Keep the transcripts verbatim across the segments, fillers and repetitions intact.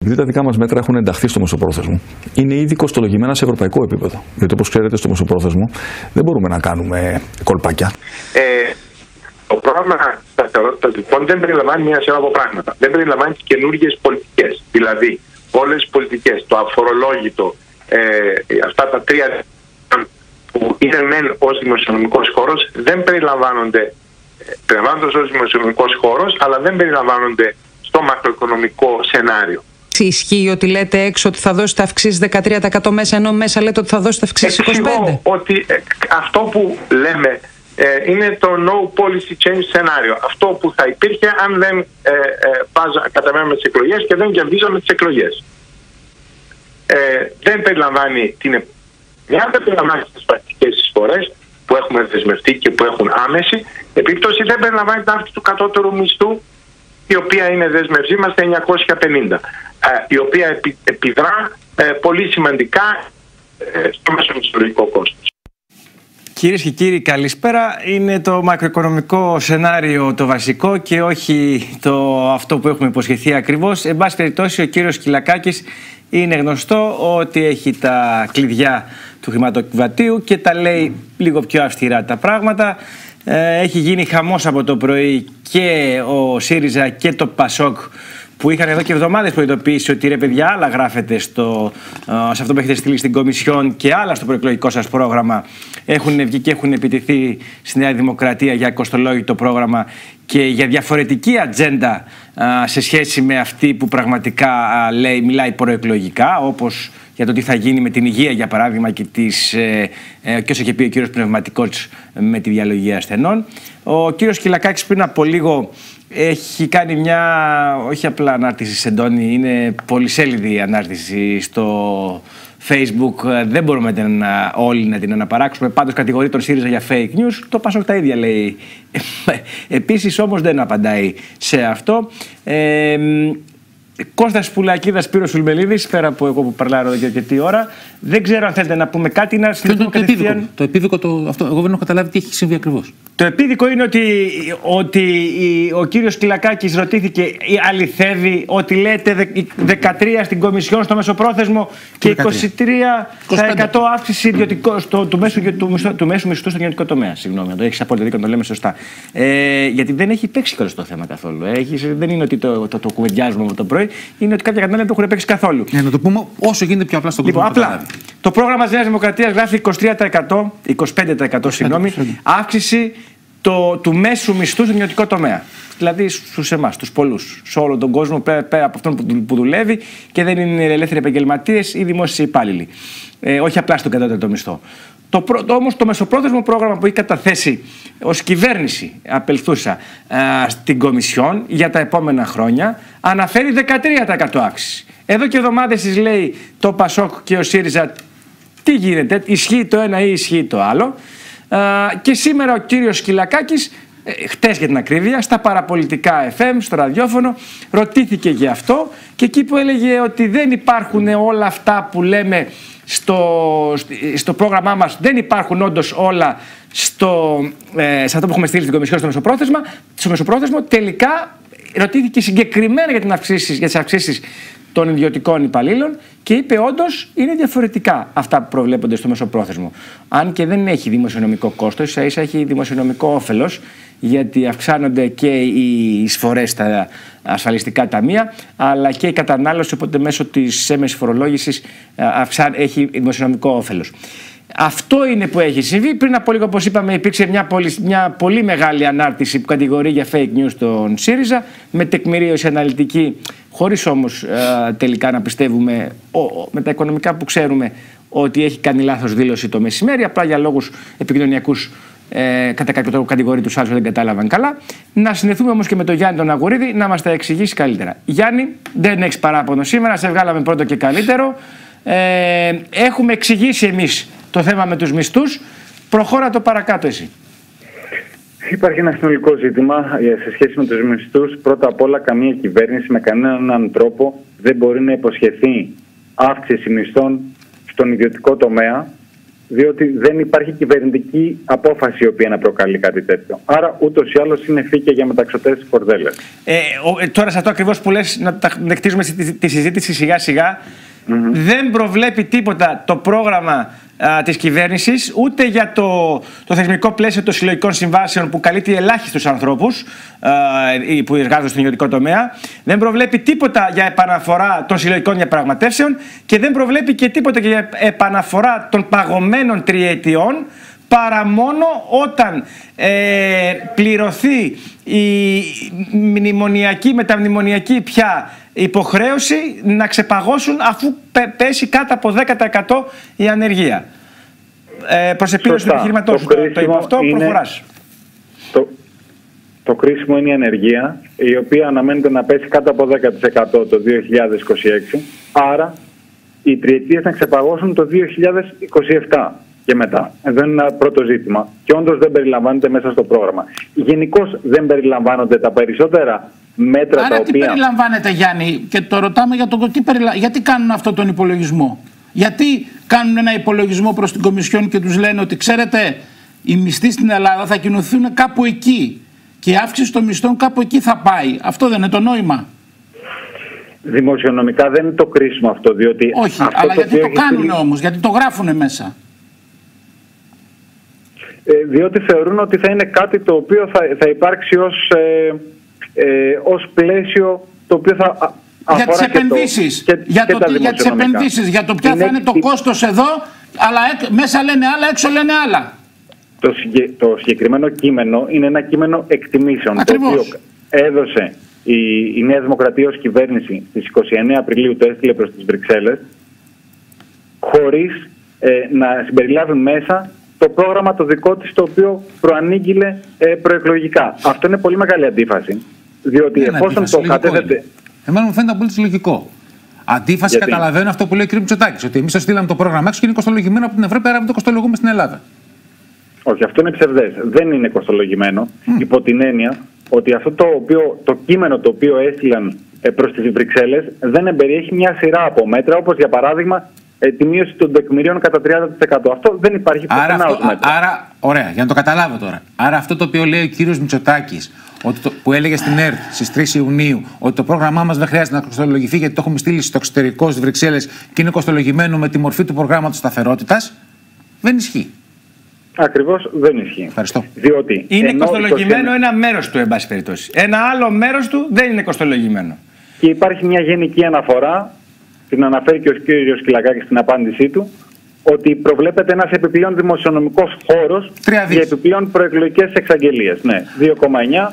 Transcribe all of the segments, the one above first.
Επειδή τα δικά μας μέτρα έχουν ενταχθεί στο μεσοπρόθεσμο, είναι ήδη κοστολογημένα σε ευρωπαϊκό επίπεδο. Γιατί όπως ξέρετε, στο μεσοπρόθεσμο δεν μπορούμε να κάνουμε κολπάκια. Ε, το πρόγραμμα σταθερότητας λοιπόν δεν περιλαμβάνει μια σειρά από πράγματα. Δεν περιλαμβάνει καινούργιες πολιτικές. Δηλαδή, όλες τις πολιτικές, το αφορολόγητο, ε, αυτά τα τρία που είναι μεν ως δημοσιονομικός χώρος, δεν περιλαμβάνονται, περιλαμβάνονται ως δημοσιονομικός χώρος, αλλά δεν περιλαμβάνονται στο μακροοικονομικό σενάριο. Ισχύει ότι λέτε έξω ότι θα δώσετε αυξήσεις δεκατρία τοις εκατό μέσα, ενώ μέσα λέτε ότι θα δώσετε αυξήσεις είκοσι πέντε τοις εκατό? Ότι ε, αυτό που λέμε ε, είναι το no policy change σενάριο. Αυτό που θα υπήρχε αν δεν ε, ε, καταμένουμε τις εκλογές και δεν κερδίζαμε τις εκλογές. Ε, δεν περιλαμβάνει την μια, δεν περιλαμβάνει τις πρακτικές εισφορές που έχουμε δεσμευτεί και που έχουν άμεση επίπτωση, δεν περιλαμβάνει την αύξηση του κατώτερου μισθού, η οποία είναι δέσμευσή μας στα εννιακόσια πενήντα, η οποία επι, επιδρά ε, πολύ σημαντικά ε, στο μεσομισθολογικό κόστος. Κυρίες και κύριοι, καλησπέρα. Είναι το μακροοικονομικό σενάριο το βασικό και όχι το αυτό που έχουμε υποσχεθεί ακριβώς. Εν πάση περιπτώσει, ο κύριος Κυλακάκης είναι γνωστό ότι έχει τα κλειδιά του χρηματοκιβατίου και τα λέει λίγο πιο αυστηρά τα πράγματα. Έχει γίνει χαμός από το πρωί και ο ΣΥΡΙΖΑ και το ΠΑΣΟΚ, που είχαν εδώ και εβδομάδες προειδοποιήσει ότι ρε παιδιά, άλλα γράφετε στο, σε αυτό που έχετε στείλει στην Κομισιόν και άλλα στο προεκλογικό σας πρόγραμμα. Έχουν βγει και έχουν επιτεθεί στη Νέα Δημοκρατία για κοστολόγητο πρόγραμμα και για διαφορετική ατζέντα σε σχέση με αυτή που πραγματικά λέει, μιλάει προεκλογικά, όπως για το τι θα γίνει με την υγεία, για παράδειγμα, και, τις, ε, ε, και όσο είχε πει ο κύριος Πνευματικός με τη διαλογή ασθενών. Ο κύριος Κυλακάκης πριν από λίγο έχει κάνει μια, όχι απλά ανάρτηση σε εντόνι, είναι πολυσέλιδη ανάρτηση στο Facebook. Δεν μπορούμε να, όλοι να την αναπαράξουμε. Πάντως κατηγορεί τον ΣΥΡΙΖΑ για fake news. Το ΠΑΣΟΚ τα ίδια λέει. Επίσης όμως δεν απαντάει σε αυτό. Ε, Κώστας Πουλακίδας, Σπύρος Σουλμελίδης, πέρα από εγώ που παρλάρω εδώ και αρκετή ώρα. Δεν ξέρω αν θέλετε να πούμε κάτι. Να το, το, το επίδικο, το επίδικο το, αυτό, εγώ δεν έχω καταλάβει τι έχει συμβεί ακριβώς. Το επίδικο είναι ότι, ότι ο κύριος Κυλακάκης ρωτήθηκε, αληθεύει ότι λέτε δεκατρία στην Κομισιόν στο μεσοπρόθεσμο και είκοσι τρία τοις εκατό αύξηση ιδιωτικό, στο, του, μέσου, του, του μέσου μισθού στον ιδιωτικό τομέα. Συγγνώμη, το έχεις απόλυτα δίκιο να το λέμε σωστά. Ε, γιατί δεν έχει παίξει κιόλας το θέμα καθόλου. Έχεις, δεν είναι ότι το, το, το, το κουβεντιάζουμε από το πρωί, είναι ότι κάποια κανάλια δεν το έχουν παίξει καθόλου. Ναι, να το πούμε όσο γίνεται πιο απλά στον κόσμο. Λοιπόν, απλά, το πρόγραμμα της Νέας Δημοκρατίας γράφει είκοσι τρία τοις εκατό, είκοσι πέντε τοις εκατό συγγνώμη, αύξηση το, του μέσου μισθού στον ιδιωτικό τομέα. Δηλαδή στους εμάς, στους πολλούς, σε όλο τον κόσμο, πέρα, πέρα από αυτόν που, που δουλεύει και δεν είναι ελεύθεροι επαγγελματίες ή δημόσιοι υπάλληλοι. Ε, όχι απλά στον κατώτατο μισθό. Το, το, όμως το μεσοπρόθεσμο πρόγραμμα που έχει καταθέσει ως κυβέρνηση απελθούσα α, στην Κομισιόν για τα επόμενα χρόνια αναφέρει δεκατρία τοις εκατό αύξηση. Εδώ και εβδομάδες της λέει το ΠΑΣΟΚ και ο ΣΥΡΙΖΑ τι γίνεται, ισχύει το ένα ή ισχύει το άλλο. Α, και σήμερα ο κύριος Κυλακάκης, ε, χτες για την ακρίβεια, στα παραπολιτικά εφ εμ, στο ραδιόφωνο, ρωτήθηκε για αυτό και εκεί που έλεγε ότι δεν υπάρχουν όλα αυτά που λέμε στο, στο πρόγραμμά μας, δεν υπάρχουν όντως όλα στο, ε, σε αυτό που έχουμε στείλει στην Κομισιόν στο μεσοπρόθεσμα, στο μεσοπρόθεσμο, τελικά ρωτήθηκε συγκεκριμένα για, την αυξήσεις, για τις αυξήσεις των ιδιωτικών υπαλλήλων και είπε όντως είναι διαφορετικά αυτά που προβλέπονται στο μεσοπρόθεσμο. Αν και δεν έχει δημοσιονομικό κόστος, ίσα ίσα έχει δημοσιονομικό όφελος, γιατί αυξάνονται και οι εισφορές στα ασφαλιστικά ταμεία, αλλά και η κατανάλωση, οπότε μέσω της έμεσης φορολόγησης έχει δημοσιονομικό όφελος. Αυτό είναι που έχει συμβεί. Πριν από λίγο, όπως είπαμε, υπήρξε μια πολύ, μια πολύ μεγάλη ανάρτηση που κατηγορεί για fake news τον ΣΥΡΙΖΑ, με τεκμηρίωση αναλυτική, χωρίς όμως ε, τελικά να πιστεύουμε ο, ο, με τα οικονομικά που ξέρουμε ότι έχει κάνει λάθος δήλωση το μεσημέρι, απλά για λόγους επικοινωνιακούς ε, κατά κάποιο τρόπο κατηγορεί τους άλλους, δεν κατάλαβαν καλά. Να συνδεθούμε όμως και με τον Γιάννη τον Αγουρίδη να μας τα εξηγήσει καλύτερα. Γιάννη, δεν έχεις παράπονο σήμερα, σε βγάλαμε πρώτο και καλύτερο. Ε, έχουμε εξηγήσει εμείς το θέμα με τους μισθούς. Προχώρα το παρακάτω εσύ. Υπάρχει ένα συνολικό ζήτημα σε σχέση με τους μισθούς. Πρώτα απ' όλα, καμία κυβέρνηση με κανέναν τρόπο δεν μπορεί να υποσχεθεί αύξηση μισθών στον ιδιωτικό τομέα διότι δεν υπάρχει κυβερνητική απόφαση η οποία να προκαλεί κάτι τέτοιο. Άρα ούτως ή άλλως είναι φύκια για μεταξωτές στις κορδέλες. Ε, ο, τώρα σε αυτό ακριβώς που λες, να τα χτίζουμε τη, τη συζήτηση σιγά σιγά, mm-hmm. δεν προβλέπει τίποτα το πρόγραμμα α, της κυβέρνησης, ούτε για το, το θεσμικό πλαίσιο των συλλογικών συμβάσεων που καλύπτει ελάχιστους ανθρώπους α, που εργάζονται στον ιδιωτικό τομέα. Δεν προβλέπει τίποτα για επαναφορά των συλλογικών διαπραγματεύσεων και δεν προβλέπει και τίποτα για επαναφορά των παγωμένων τριετιών, παρά μόνο όταν ε, πληρωθεί η μνημονιακή, μεταμνημονιακή πια υποχρέωση να ξεπαγώσουν αφού πέσει κάτω από δέκα τοις εκατό η ανεργία. Ε, προς επίλυση του επιχειρηματός σου το, το είπα αυτό, είναι... προχωράς. Το, το κρίσιμο είναι η ανεργία, η οποία αναμένεται να πέσει κάτω από δέκα τοις εκατό το δύο χιλιάδες είκοσι έξι, άρα οι τριετίες να ξεπαγώσουν το δύο χιλιάδες είκοσι επτά. Και μετά. Εδώ είναι ένα πρώτο ζήτημα. Και όντως δεν περιλαμβάνεται μέσα στο πρόγραμμα. Γενικώς δεν περιλαμβάνονται τα περισσότερα μέτρα. Άρα τα τι οποία... περιλαμβάνεται, Γιάννη, και το ρωτάμε για το τι περιλα... γιατί κάνουν αυτό τον υπολογισμό. Γιατί κάνουν ένα υπολογισμό προς την Κομισιόν και τους λένε ότι ξέρετε, οι μισθοί στην Ελλάδα θα κινηθούν κάπου εκεί. Και η αύξηση των μισθών κάπου εκεί θα πάει. Αυτό δεν είναι το νόημα. Δημοσιονομικά δεν είναι το κρίσιμο αυτό. Διότι όχι, αυτό αλλά το γιατί το κάνουν στείλει... όμως, γιατί το γράφουν μέσα. Διότι θεωρούν ότι θα είναι κάτι το οποίο θα, θα υπάρξει ως, ε, ε, ως πλαίσιο το οποίο θα αφορά για τις επενδύσεις, και, το, και, για, και το, τα για τις επενδύσεις, για το ποια είναι θα είναι το η... κόστος εδώ, αλλά μέσα λένε άλλα, έξω λένε άλλα. Το, συγκε, το συγκεκριμένο κείμενο είναι ένα κείμενο εκτιμήσεων. Ακριβώς. Το οποίο έδωσε η, η Νέα Δημοκρατία ως κυβέρνηση στις είκοσι εννέα Απριλίου, το έστειλε προς τις Βρυξέλλες, χωρίς ε, να συμπεριλάβει μέσα το πρόγραμμα το δικό της, το οποίο προανήγγειλε ε, προεκλογικά. Αυτό είναι πολύ μεγάλη αντίφαση. Διότι είναι εφόσον αντίφαση, το κατέθετε. Εμένα μου φαίνεται απολύτως λογικό. Αντίφαση, γιατί? Καταλαβαίνω αυτό που λέει ο κ. Μητσοτάκης, ότι εμείς το στείλαμε το πρόγραμμα έξω και είναι κοστολογημένο από την Ευρώπη, άρα μην το κοστολογούμε στην Ελλάδα. Όχι, αυτό είναι ψευδές. Δεν είναι κοστολογημένο. Mm. Υπό την έννοια ότι αυτό το, οποίο, το κείμενο το οποίο έστειλαν ε, προς τις Βρυξέλλες δεν εμπεριέχει μια σειρά από μέτρα, όπως για παράδειγμα ε, τη μείωση των τεκμηρίων κατά τριάντα τοις εκατό. Αυτό δεν υπάρχει άρα, αυτό, αυτό, άρα, ωραία, για να το καταλάβω τώρα. Άρα αυτό το οποίο λέει ο κύριος Μητσοτάκης, ότι το, που έλεγε στην ΕΡΤ στις τρεις Ιουνίου, ότι το πρόγραμμά μας δεν χρειάζεται να κοστολογηθεί γιατί το έχουμε στείλει στο εξωτερικό στις Βρυξέλλες και είναι κοστολογημένο με τη μορφή του προγράμματος σταθερότητας, δεν ισχύει. Ακριβώς δεν ισχύει. Ευχαριστώ. Διότι είναι ενώ κοστολογημένο το... ένα μέρος του, εν πάση περιπτώσει. Ένα άλλο μέρος του δεν είναι κοστολογημένο. Και υπάρχει μια γενική αναφορά, την αναφέρει και ο κ. Σκυλακάκης στην απάντησή του, ότι προβλέπεται ένας επιπλέον δημοσιονομικός χώρος για επιπλέον προεκλογικές εξαγγελίες. Ναι, δύο κόμμα εννιά,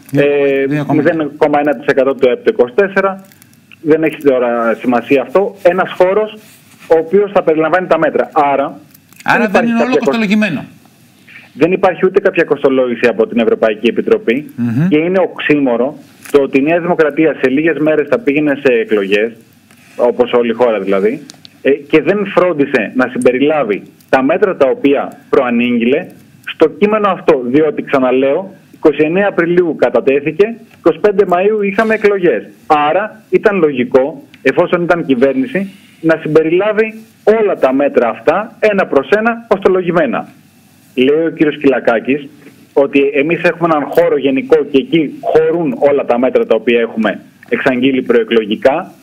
μηδέν κόμμα ένα τοις εκατό του ΕΠ είκοσι τέσσερα, δεν έχει τώρα σημασία αυτό. Ένας χώρος ο οποίος θα περιλαμβάνει τα μέτρα. Άρα, Άρα δεν, δεν είναι όλο κοστολογημένο. Δεν υπάρχει ούτε κάποια κοστολόγηση από την Ευρωπαϊκή Επιτροπή mm-hmm. και είναι οξύμορο το ότι η Νέα Δημοκρατία σε λίγες μέρες θα πήγαινε σε εκλογές, όπως όλη η χώρα δηλαδή, και δεν φρόντισε να συμπεριλάβει τα μέτρα τα οποία προανήγγειλε στο κείμενο αυτό. Διότι, ξαναλέω, είκοσι εννέα Απριλίου κατατέθηκε, είκοσι πέντε Μαΐου είχαμε εκλογές. Άρα ήταν λογικό, εφόσον ήταν κυβέρνηση, να συμπεριλάβει όλα τα μέτρα αυτά ένα προς ένα κοστολογημένα. Λέει ο κύριος Σκυλακάκης ότι εμείς έχουμε έναν χώρο γενικό και εκεί χωρούν όλα τα μέτρα τα οποία έχουμε εξαγγείλει προεκλογικά.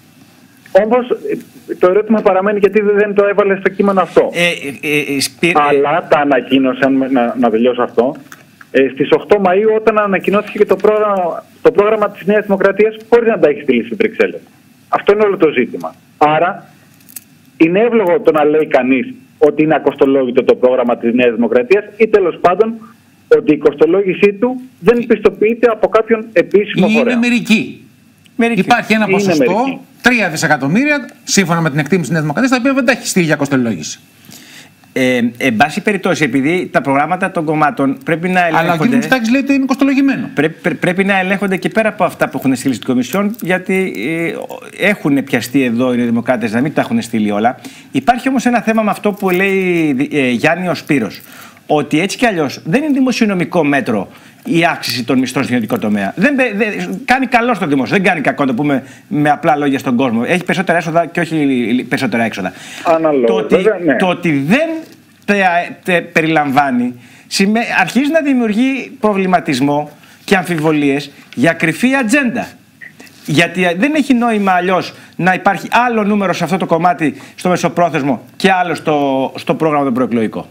Όμως το ερώτημα παραμένει γιατί δεν το έβαλε στο κείμενο αυτό. Ε, ε, ε, σπι... Αλλά τα ανακοίνωσαν, να, να τελειώσω αυτό, ε, στις οκτώ Μαΐου όταν ανακοινώθηκε και το πρόγραμμα, το πρόγραμμα της Νέας Δημοκρατίας χωρίς να τα έχει στείλει στις Βρυξέλλες. Αυτό είναι όλο το ζήτημα. Άρα είναι εύλογο το να λέει κανείς ότι είναι ακοστολόγητο το πρόγραμμα της Νέας Δημοκρατίας ή τέλος πάντων ότι η κοστολόγησή του δεν πιστοποιείται από κάποιον επίσημο είναι φορέα. Είναι μερική. μερική. Υπάρχει ένα ποσοστό, τρία δισεκατομμύρια, σύμφωνα με την εκτίμηση της Νέας Δημοκρατίας, τα οποία δεν τα έχει στείλει για κοστολόγηση. Ε, εν πάση περιπτώσει, επειδή τα προγράμματα των κομμάτων πρέπει να ελέγχονται. Αλλά ο κ. Μητσοτάκης λέει ότι είναι κοστολογημένο. Πρέπει, πρέ, πρέπει να ελέγχονται και πέρα από αυτά που έχουν στείλει στην Κομισιόν, γιατί ε, έχουν πιαστεί εδώ οι Δημοκράτες να μην τα έχουν στείλει όλα. Υπάρχει όμως ένα θέμα με αυτό που λέει ε, Γιάννη ο Σπύρος. Ότι έτσι κι αλλιώς δεν είναι δημοσιονομικό μέτρο η αύξηση των μισθών στον ιδιωτικό τομέα. Δεν, δεν, κάνει καλό στο δημόσιο, δεν κάνει κακό, το πούμε με απλά λόγια στον κόσμο. Έχει περισσότερα έσοδα και όχι περισσότερα έξοδα. Αναλόγως, το, ότι, βέβαια, ναι. το ότι δεν τε, περιλαμβάνει, αρχίζει να δημιουργεί προβληματισμό και αμφιβολίες για κρυφή ατζέντα. Γιατί δεν έχει νόημα αλλιώς να υπάρχει άλλο νούμερο σε αυτό το κομμάτι στο μεσοπρόθεσμο και άλλο στο, στο πρόγραμμα το προεκλογικό.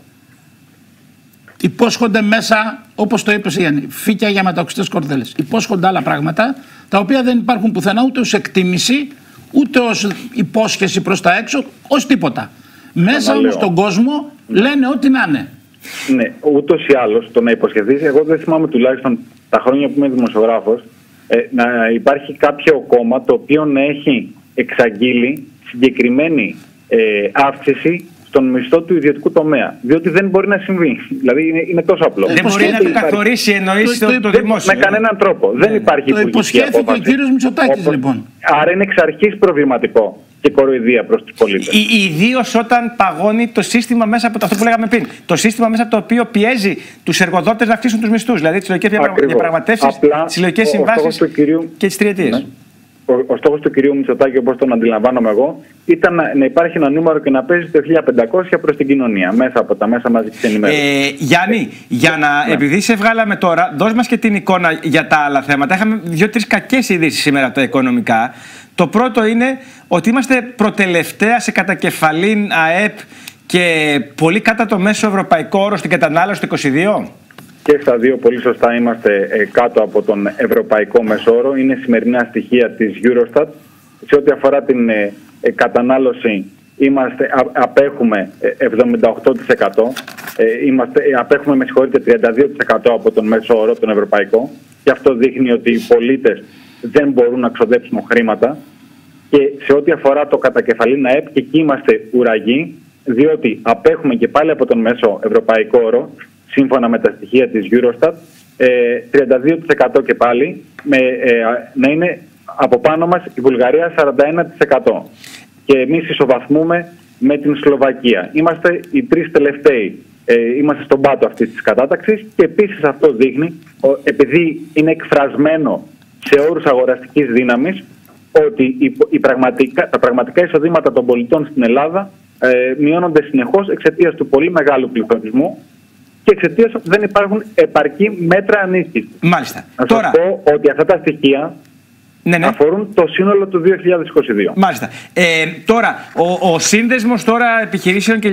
Υπόσχονται μέσα, όπως το είπες Γιάννη, φύκια για μεταξωτές κορδέλες. Υπόσχονται άλλα πράγματα, τα οποία δεν υπάρχουν πουθενά ούτε ως εκτίμηση, ούτε ως υπόσχεση προς τα έξω, ως τίποτα. Μέσα όμως στον κόσμο λένε ό,τι να είναι. Ναι, ούτως ή άλλως το να υποσχεθείς, εγώ δεν θυμάμαι τουλάχιστον τα χρόνια που είμαι δημοσιογράφος, ε, να υπάρχει κάποιο κόμμα το οποίο να έχει εξαγγείλει συγκεκριμένη ε, αύξηση στον μισθό του ιδιωτικού τομέα. Διότι δεν μπορεί να συμβεί. Δηλαδή είναι, είναι τόσο απλό. Δεν μπορεί να το καθορίσει, εννοείς το, το, το, το δημόσιο. Με κανέναν τρόπο. Ναι. Δεν υπάρχει το υποσχέθηκε ο κύριος Μητσοτάκης λοιπόν. Άρα είναι εξ αρχής προβληματικό και κοροϊδία προς τους πολίτες. Ιδίως όταν παγώνει το σύστημα μέσα από το, αυτό που λέγαμε πριν. Το σύστημα μέσα από το οποίο πιέζει τους εργοδότες να αυξήσουν τους μισθούς. Δηλαδή τις συλλογικές διαπραγματεύσεις, τις συλλογικές συμβάσεις κυρίου... και τις τριετίες. Ναι. Ο, ο στόχος του κυρίου Μητσοτάκη, όπως τον αντιλαμβάνομαι εγώ, ήταν να, να υπάρχει ένα νούμερο και να παίζει το χίλια πεντακόσια προς την κοινωνία, μέσα από τα μέσα μαζικής ενημέρωσης. Ε, Γιάννη, για να, ναι. επειδή σε βγάλαμε τώρα, δώσ' μας και την εικόνα για τα άλλα θέματα. Είχαμε δύο-τρεις κακές ειδήσεις σήμερα από τα οικονομικά. Το πρώτο είναι ότι είμαστε προτελευταία σε κατακεφαλήν ΑΕΠ και πολύ κάτω το μέσο ευρωπαϊκό όρο στην κατανάλωση του είκοσι δύο. Και στα δύο πολύ σωστά είμαστε ε, κάτω από τον ευρωπαϊκό μέσο όρο. Είναι σημερινά στοιχεία της Eurostat. Σε ό,τι αφορά την ε, ε, κατανάλωση είμαστε, α, απέχουμε ε, εβδομήντα οκτώ τοις εκατό. Ε, είμαστε, ε, απέχουμε με συγχωρείτε τριάντα δύο τοις εκατό από τον μέσο όρο, τον ευρωπαϊκό. Και αυτό δείχνει ότι οι πολίτες δεν μπορούν να ξοδέψουν χρήματα. Και σε ό,τι αφορά το κατακεφαλήν ΑΕΠ, και εκεί είμαστε ουραγοί, διότι απέχουμε και πάλι από τον μέσο ευρωπαϊκό όρο, σύμφωνα με τα στοιχεία της Eurostat, τριάντα δύο τοις εκατό και πάλι, με, ε, να είναι από πάνω μας η Βουλγαρία σαράντα ένα τοις εκατό. Και εμείς ισοβαθμούμε με την Σλοβακία. Είμαστε οι τρεις τελευταίοι. Ε, είμαστε στον πάτο αυτής της κατάταξης και επίσης αυτό δείχνει, επειδή είναι εκφρασμένο σε όρους αγοραστικής δύναμης, ότι η, η πραγματικά, τα πραγματικά εισοδήματα των πολιτών στην Ελλάδα ε, μειώνονται συνεχώς εξαιτίας του πολύ μεγάλου πληθωρισμού και εξαιτίας ότι δεν υπάρχουν επαρκή μέτρα ενίσχυσης. Μάλιστα. Να Τώρα... σας πω ότι αυτά τα στοιχεία ναι, ναι. αφορούν το σύνολο του δύο χιλιάδες είκοσι δύο. Μάλιστα. Ε, τώρα, ο, ο σύνδεσμος τώρα επιχειρήσεων και,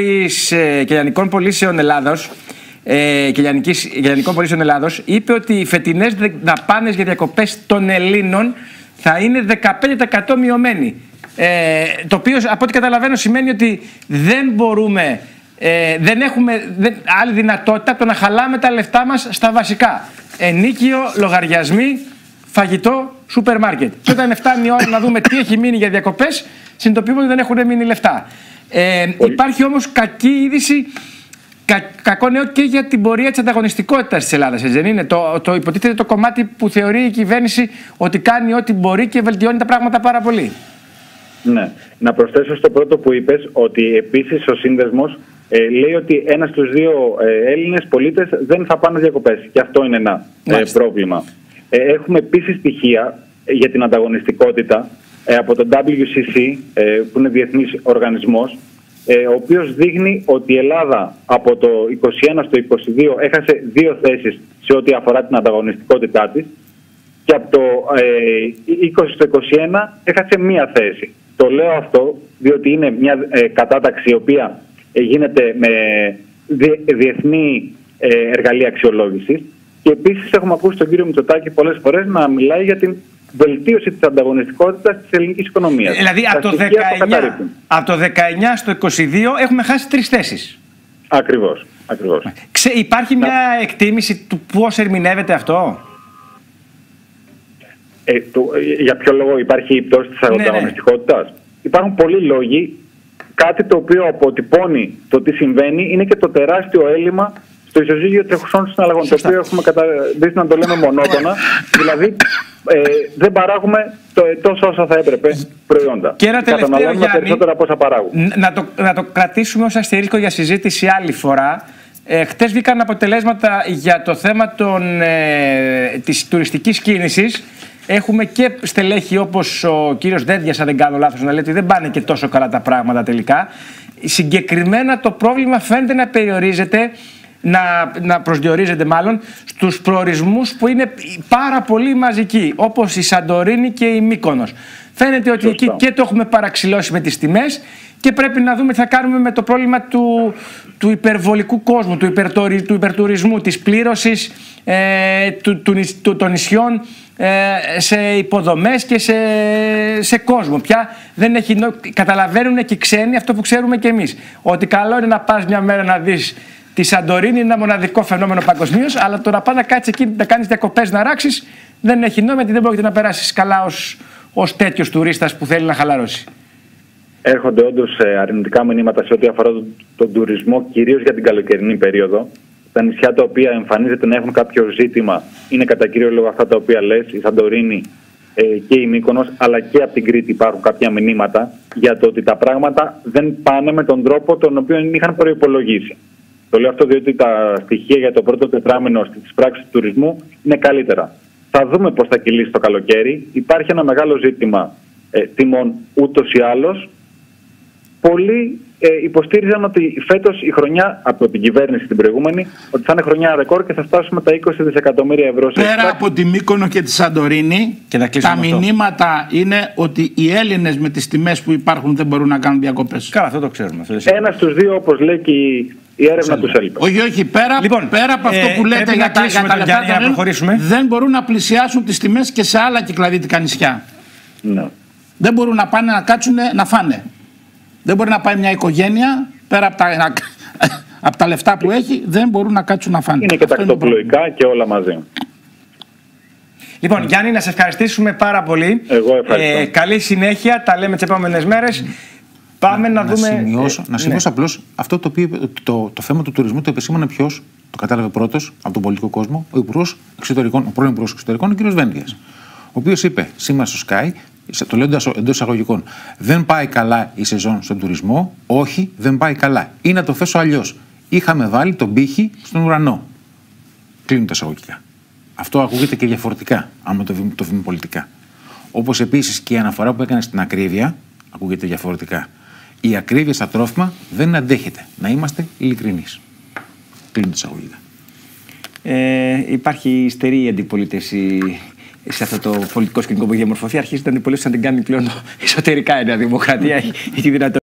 και λιανικών πωλήσεων Ελλάδος ε, και λιανικών πωλήσεων Ελλάδος είπε ότι οι φετινές δαπάνες για διακοπές των Ελλήνων θα είναι δεκαπέντε τοις εκατό μειωμένοι. Ε, το οποίο από ό,τι καταλαβαίνω σημαίνει ότι δεν μπορούμε, ε, δεν έχουμε δεν, άλλη δυνατότητα από το να χαλάμε τα λεφτά μας στα βασικά. Ενίκιο, λογαριασμοί, φαγητό, σούπερ μάρκετ. Και όταν φτάνει η ώρα να δούμε τι έχει μείνει για διακοπές, συνειδητοποιούμε ότι δεν έχουν μείνει λεφτά. Ε, υπάρχει όμως κακή είδηση, κα, κακό νέο και για την πορεία της ανταγωνιστικότητας της Ελλάδας. Έτσι δεν είναι? Το, το υποτίθεται το κομμάτι που θεωρεί η κυβέρνηση ότι κάνει ό,τι μπορεί και βελτιώνει τα πράγματα πάρα πολύ. Ναι. Να προσθέσω στο πρώτο που είπες ότι επίσης ο σύνδεσμος ε, λέει ότι ένας στους δύο ε, Έλληνες πολίτες δεν θα πάνε διακοπές. Και αυτό είναι ένα ε, πρόβλημα. Ε, έχουμε επίσης στοιχεία για την ανταγωνιστικότητα ε, από το ντάμπλιου σι σι, ε, που είναι διεθνής οργανισμός, ε, ο οποίος δείχνει ότι η Ελλάδα από το είκοσι ένα στο είκοσι δύο έχασε δύο θέσεις σε ό,τι αφορά την ανταγωνιστικότητά της και από το ε, είκοσι στο είκοσι ένα έχασε μία θέση. Το λέω αυτό διότι είναι μια ε, κατάταξη η οποία ε, γίνεται με διεθνή ε, εργαλεία αξιολόγησης. Και επίσης έχουμε ακούσει τον κύριο Μητσοτάκη πολλές φορές να μιλάει για την βελτίωση της ανταγωνιστικότητας της ελληνικής οικονομίας. Δηλαδή από το, δεκαεννιά, από το δεκαεννιά στο είκοσι δύο έχουμε χάσει τρεις θέσεις. Ακριβώς. ακριβώς. Ξέ, υπάρχει να... μια εκτίμηση του πώς ερμηνεύεται αυτό? Ε, το, για ποιο λόγο υπάρχει η πτώση της ανταγωνιστικότητας? Ναι, ναι. Υπάρχουν πολλοί λόγοι. Κάτι το οποίο αποτυπώνει το τι συμβαίνει είναι και το τεράστιο έλλειμμα στο ισοζύγιο τρεχουσών συναλλαγών, το οποίο έχουμε καταδείξει να το λέμε μονότονα. Δηλαδή, ε, δεν παράγουμε το, τόσο όσα θα έπρεπε προϊόντα. Και ένα τελευταίο, Γιάννη, περισσότερα από όσα παράγουμε. Να το, να το κρατήσουμε ως αστερίσκο για συζήτηση άλλη φορά. Ε, χτες βγήκαν αποτελέσματα για το θέμα των, ε, της τουριστικής κίνησης. Έχουμε και στελέχη όπως ο κύριος Δένδιας, αν δεν κάνω λάθος, να λέει ότι δεν πάνε και τόσο καλά τα πράγματα τελικά. συγκεκριμένα το πρόβλημα φαίνεται να περιορίζεται, να, να προσδιορίζεται μάλλον στους προορισμούς που είναι πάρα πολύ μαζικοί, όπως η Σαντορίνη και η Μύκονος. Φαίνεται ότι εκεί και το έχουμε παραξηλώσει με τις τιμές και πρέπει να δούμε τι θα κάνουμε με το πρόβλημα του, του υπερβολικού κόσμου, του, υπερτορι, του υπερτουρισμού, της πλήρωσης ε, του, του, του, των νησιών ε, σε υποδομές και σε, σε κόσμο. Πια δεν έχει, καταλαβαίνουν και οι ξένοι αυτό που ξέρουμε και εμείς, ότι καλό είναι να πας μια μέρα να δεις τη Σαντορίνη, είναι ένα μοναδικό φαινόμενο παγκοσμίως, αλλά το να πας να κάτσεις εκεί, να κάνεις διακοπές, να ράξεις, δεν έχει νόημα, γιατί δεν πρόκειται να περάσεις καλά ως, ως τέτοιος τουρίστας που θέλει να χαλαρώσει. Έρχονται όντως αρνητικά μηνύματα σε ό,τι αφορά τον, τον τουρισμό, κυρίως για την καλοκαιρινή περίοδο. Τα νησιά τα οποία εμφανίζεται να έχουν κάποιο ζήτημα είναι κατά κύριο λόγο αυτά τα οποία λες, η Σαντορίνη ε, και η Μύκονος, αλλά και από την Κρήτη υπάρχουν κάποια μηνύματα για το ότι τα πράγματα δεν πάνε με τον τρόπο τον οποίο είχαν προϋπολογίσει. Το λέω αυτό διότι τα στοιχεία για το πρώτο τετράμινο στις πράξεις του τουρισμού είναι καλύτερα. Θα δούμε πώς θα κυλήσει το καλοκαίρι. Υπάρχει ένα μεγάλο ζήτημα ε, τιμών ούτως ή άλλως. Πολλοί ε, υποστήριζαν ότι φέτος η χρονιά, από την κυβέρνηση την προηγούμενη, ότι θα είναι χρονιά ρεκόρ και θα φτάσουμε τα είκοσι δισεκατομμύρια ευρώ. Σε Πέρα από τη Μύκονο και τη Σαντορίνη, και τα αυτό. Μηνύματα είναι ότι οι Έλληνες με τις τιμές που υπάρχουν δεν μπορούν να κάνουν διακοπές. Καλά, αυτό το ξέρουμε. Ένα στους δύο, όπως λέει και η, η έρευνα του έλειπε. Όχι, όχι, πέρα, λοιπόν, πέρα από αυτό ε, που λέτε για τα, για τα λεφτά για να προχωρήσουμε. Δεν μπορούν να πλησιάσουν τις τιμές και σε άλλα κυκλαδίτικα νησιά. Ναι. Δεν μπορούν να πάνε να κάτσουν να φάνε. Δεν μπορεί να πάει μια οικογένεια πέρα από τα, από τα λεφτά που έχει, δεν μπορούν να κάτσουν να φάνε. Είναι και τακτοπλοϊκά και όλα μαζί. Λοιπόν, Γιάννη, να σε ευχαριστήσουμε πάρα πολύ. Εγώ ευχαριστώ. Ε, καλή συνέχεια, τα λέμε τις επόμενες μέρες. Πάμε να, να δούμε. Σημειώσω, ε, να σημειώσω ναι. απλώς αυτό το, οποίο, το, το θέμα του τουρισμού το επεσήμανε ποιος, το κατάλαβε πρώτος από τον πολιτικό κόσμο, ο Υπουργός Εξωτερικών, ο πρώην Υπουργός Εξωτερικών, ο κ. Βένδιας. Ο οποίος είπε σήμερα στο Sky, το λέω εντός εισαγωγικών, δεν πάει καλά η σεζόν στον τουρισμό. Όχι, δεν πάει καλά. Ή να το θέσω αλλιώς. Είχαμε βάλει τον πύχη στον ουρανό. Κλείνουν τα εισαγωγικά. Αυτό ακούγεται και διαφορετικά, άμα το δούμε, το δούμε πολιτικά. Όπως επίσης και η αναφορά που έκανε στην ακρίβεια, ακούγεται διαφορετικά. Η ακρίβεια στα τρόφιμα δεν αντέχεται. Να είμαστε ειλικρινείς. Κλείνουν τα εισαγωγικά. Ε, υπάρχει ιστερή αντιπολίτευση σε αυτό το πολιτικό σκηνικό που έχει διαμορφωθεί. Αρχίζει την αντιπολίτευση να την κάνει πλέον εσωτερικά η Νέα Δημοκρατία. Έχει τη δυνατότητα.